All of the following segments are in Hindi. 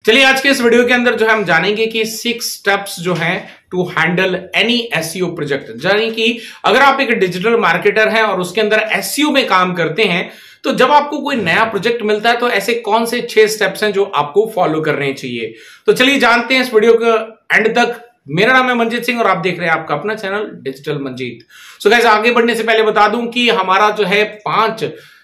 चलिए आज के इस वीडियो के अंदर जो है हम जानेंगे कि 6 स्टेप्स जो हैं to handle any SEO project. यानी कि अगर आप एक डिजिटल मार्केटर हैं और उसके अंदर एसईओ में काम करते हैं तो जब आपको कोई नया प्रोजेक्ट मिलता है तो ऐसे कौन से 6 स्टेप्स हैं जो आपको फॉलो करने चाहिए। तो चलिए जानते हैं इस वीडियो के एंड तक। मेरा नाम है मंजीत सिंह और आप देख रहे हैं आपका अपना channel digital Manjeet. So guys, आगे बढ़ने से पहले बता दूं कि हमारा जो है 5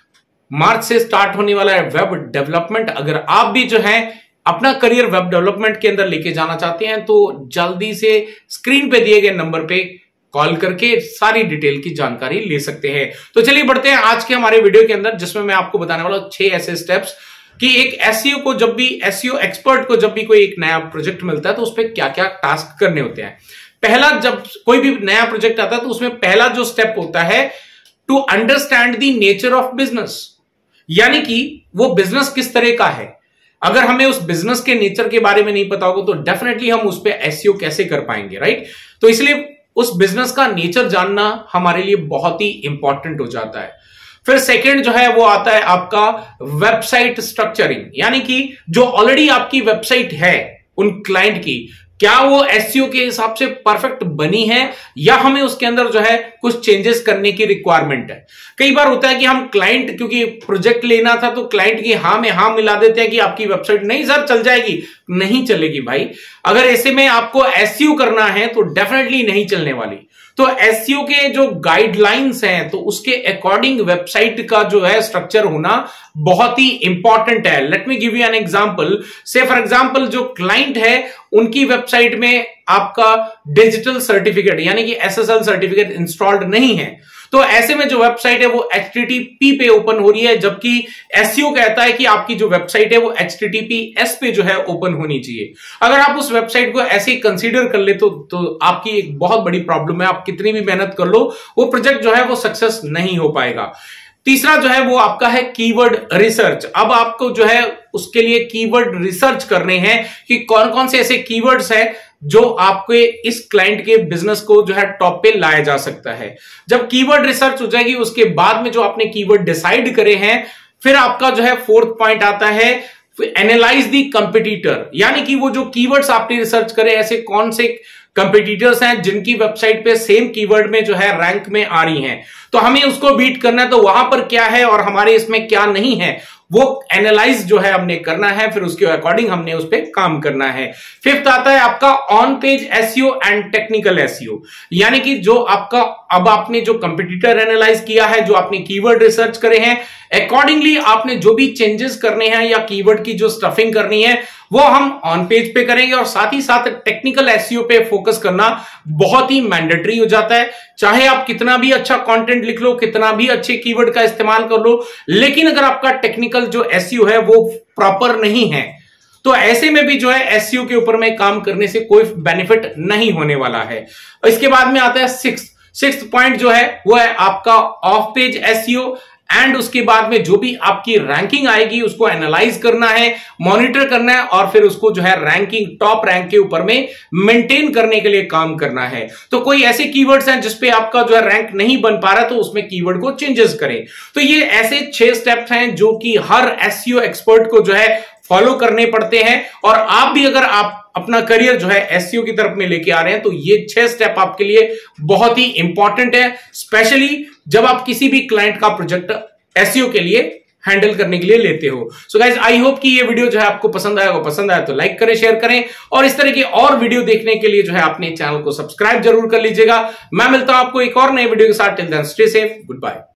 मार्च से स्टार्ट होने वाला है वेब डेवलपमेंट। अगर आप भी जो है अपना करियर वेब डेवलपमेंट के अंदर लेके जाना चाहते हैं तो जल्दी से स्क्रीन पे दिए गए नंबर पे कॉल करके सारी डिटेल की जानकारी ले सकते हैं। तो चलिए बढ़ते हैं आज के हमारे वीडियो के अंदर, जिसमें मैं आपको बताने वाला हूं 6 ऐसे स्टेप्स कि एक एसईओ को जब भी एसईओ एक्सपर्ट को जब भी कोई एक नया प्रोजेक्ट मिलता है तो उस पर क्या क्या टास्क करने होते हैं। पहला, जब कोई भी नया प्रोजेक्ट आता है तो उसमें पहला जो स्टेप होता है to understand the nature of business, यानी कि वो बिजनेस किस तरह का है। अगर हमें उस बिजनेस के नेचर के बारे में नहीं पता होगा तो डेफिनेटली हम उस पर एसईओ कैसे कर पाएंगे, राइट। तो इसलिए उस बिजनेस का नेचर जानना हमारे लिए बहुत ही इंपॉर्टेंट हो जाता है। फिर सेकंड जो है वो आता है आपका वेबसाइट स्ट्रक्चरिंग, यानी कि जो ऑलरेडी आपकी वेबसाइट है उन क्लाइंट की, क्या वो एसईओ के हिसाब से परफेक्ट बनी है या हमें उसके अंदर जो है कुछ चेंजेस करने की रिक्वायरमेंट है। कई बार होता है कि हम क्लाइंट, क्योंकि प्रोजेक्ट लेना था तो क्लाइंट की हां में हां मिला देते हैं कि आपकी वेबसाइट नहीं सर चल जाएगी। नहीं चलेगी भाई। अगर ऐसे में आपको एसईओ करना है तो डेफिनेटली नहीं चलने वाली। तो एसईओ के जो गाइडलाइंस हैं तो उसके अकॉर्डिंग वेबसाइट का जो है स्ट्रक्चर होना बहुत ही इंपॉर्टेंट है। Let me give you an example. So for example जो क्लाइंट है उनकी वेबसाइट में आपका डिजिटल सर्टिफिकेट यानी कि एसएसएल सर्टिफिकेट इंस्टॉल्ड नहीं है, तो ऐसे में जो वेबसाइट है वो HTTP पे ओपन हो रही है, जबकि एसईओ कहता है कि आपकी जो वेबसाइट है वो HTTPS पे जो है ओपन होनी चाहिए। अगर आप उस वेबसाइट को ऐसे ही कंसीडर कर ले तो आपकी एक बहुत बड़ी प्रॉब्लम है। आप कितनी भी मेहनत कर लो वो प्रोजेक्ट जो है वो सक्सेस नहीं हो पाएगा। तीसरा जो है वो आपका है कीवर्ड रिसर्च। अब आपको जो है उसके लिए कीवर्ड रिसर्च करने हैं कि कौन कौन से ऐसे कीवर्ड्स हैं जो आपके इस क्लाइंट के बिजनेस को जो है टॉप पे लाया जा सकता है। जब कीवर्ड रिसर्च हो जाएगी उसके बाद में जो आपने कीवर्ड डिसाइड करे हैं, फिर आपका जो है 4th पॉइंट आता है एनालाइज द कंपटीटर, यानी कि वो जो कीवर्ड्स आपने रिसर्च करे ऐसे कौन से कंपटीटर्स हैं जिनकी वेबसाइट पे सेम कीवर्ड में जो है रैंक में आ रही हैं, तो हमें उसको बीट करना है। तो वहां पर क्या है और हमारे इसमें क्या नहीं है वो एनालाइज जो है हमने करना है, फिर उसके अकॉर्डिंग हमने उस पर काम करना है। 5th आता है आपका on page SEO and technical SEO, यानी कि जो आपका अब आपने जो कंपटीटर एनालाइज किया है, जो आपने कीवर्ड रिसर्च करे हैं, अकॉर्डिंगली आपने जो भी चेंजेस करने हैं या कीवर्ड की जो स्टफिंग करनी है वो हम ऑन पेज पे करेंगे। और साथ ही साथ टेक्निकल एसईओ पे फोकस करना बहुत ही मैंडेटरी हो जाता है। चाहे आप कितना भी अच्छा कंटेंट लिख लो, कितना भी अच्छे कीवर्ड का इस्तेमाल कर लो, लेकिन अगर आपका टेक्निकल जो एसईओ है वो प्रॉपर नहीं है तो ऐसे में भी जो है एसईओ के ऊपर में काम करने से कोई बेनिफिट नहीं होने वाला है। इसके बाद में आता है 6th पॉइंट जो है वो है आपका ऑफ पेज एसईओ एंड उसके बाद में जो भी आपकी रैंकिंग आएगी उसको एनालाइज करना है, मॉनिटर करना है और फिर उसको जो है रैंकिंग टॉप रैंक के ऊपर में मेंटेन करने के लिए काम करना है। तो कोई ऐसे कीवर्ड्स हैं जिसपे आपका जो है रैंक नहीं बन पा रहा तो उसमें कीवर्ड को चेंजेस करें। तो ये ऐसे 6 स्टेप्स हैं जो कि हर एसईओ एक्सपर्ट को जो है फॉलो करने पड़ते हैं। और आप भी अगर आप अपना करियर जो है एसईओ की तरफ में लेके आ रहे हैं तो ये 6 स्टेप आपके लिए बहुत ही इंपॉर्टेंट है, स्पेशली जब आप किसी भी क्लाइंट का प्रोजेक्ट एसईओ के लिए हैंडल करने के लिए लेते हो। सो गाइज, आई होप कि ये वीडियो जो है आपको पसंद आएगा। पसंद आया तो लाइक करें, शेयर करें और इस तरह की और वीडियो देखने के लिए जो है अपने चैनल को सब्सक्राइब जरूर कर लीजिएगा। मैं मिलता हूं आपको एक और नए वीडियो के साथ। Till then stay safe, good bye.